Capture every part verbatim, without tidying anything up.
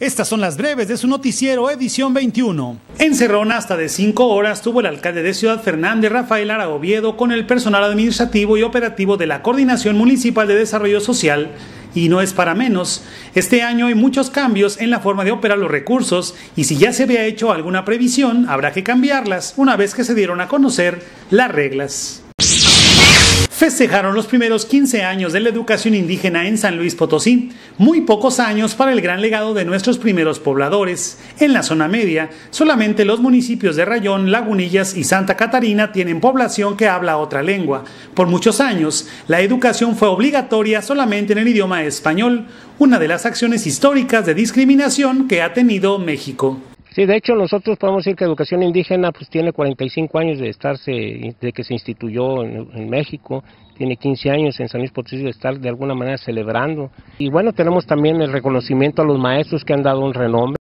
Estas son las breves de su noticiero edición veintiuno. Encerrón hasta de cinco horas tuvo el alcalde de Ciudad Fernández, Rafael Lara Oviedo, con el personal administrativo y operativo de la Coordinación Municipal de Desarrollo Social. Y no es para menos, este año hay muchos cambios en la forma de operar los recursos y si ya se había hecho alguna previsión, habrá que cambiarlas una vez que se dieron a conocer las reglas. Festejaron los primeros quince años de la educación indígena en San Luis Potosí, muy pocos años para el gran legado de nuestros primeros pobladores. En la zona media, solamente los municipios de Rayón, Lagunillas y Santa Catarina tienen población que habla otra lengua. Por muchos años, la educación fue obligatoria solamente en el idioma español, una de las acciones históricas de discriminación que ha tenido México. Sí, de hecho nosotros podemos decir que educación indígena pues tiene cuarenta y cinco años de estarse, de que se instituyó en, en México, tiene quince años en San Luis Potosí de estar de alguna manera celebrando. Y bueno, tenemos también el reconocimiento a los maestros que han dado un renombre.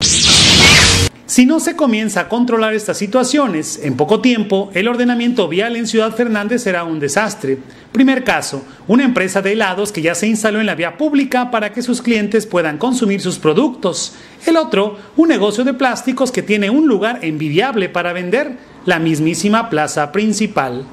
Si no se comienza a controlar estas situaciones, en poco tiempo el ordenamiento vial en Ciudad Fernández será un desastre. Primer caso, una empresa de helados que ya se instaló en la vía pública para que sus clientes puedan consumir sus productos. El otro, un negocio de plásticos que tiene un lugar envidiable para vender, la mismísima plaza principal.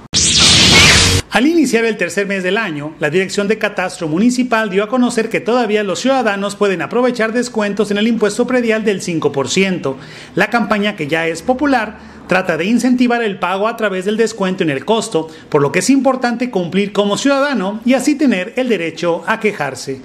Al iniciar el tercer mes del año, la Dirección de Catastro Municipal dio a conocer que todavía los ciudadanos pueden aprovechar descuentos en el impuesto predial del cinco por ciento. La campaña, que ya es popular, trata de incentivar el pago a través del descuento en el costo, por lo que es importante cumplir como ciudadano y así tener el derecho a quejarse.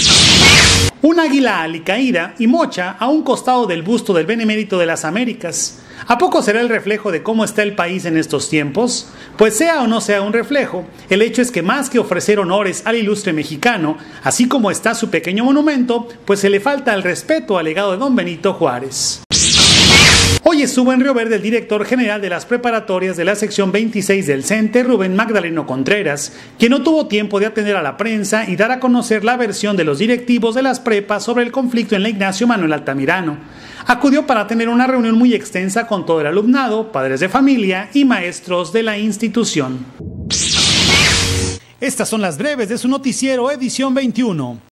Un águila alicaída y mocha a un costado del busto del Benemérito de las Américas. ¿A poco será el reflejo de cómo está el país en estos tiempos? Pues sea o no sea un reflejo, el hecho es que más que ofrecer honores al ilustre mexicano, así como está su pequeño monumento, pues se le falta el respeto al legado de don Benito Juárez. Hoy estuvo en Río Verde el director general de las preparatorias de la sección veintiséis del CENTE, Rubén Magdaleno Contreras, quien no tuvo tiempo de atender a la prensa y dar a conocer la versión de los directivos de las prepas sobre el conflicto en la Ignacio Manuel Altamirano. Acudió para tener una reunión muy extensa con todo el alumnado, padres de familia y maestros de la institución. Estas son las breves de su noticiero edición veintiuno.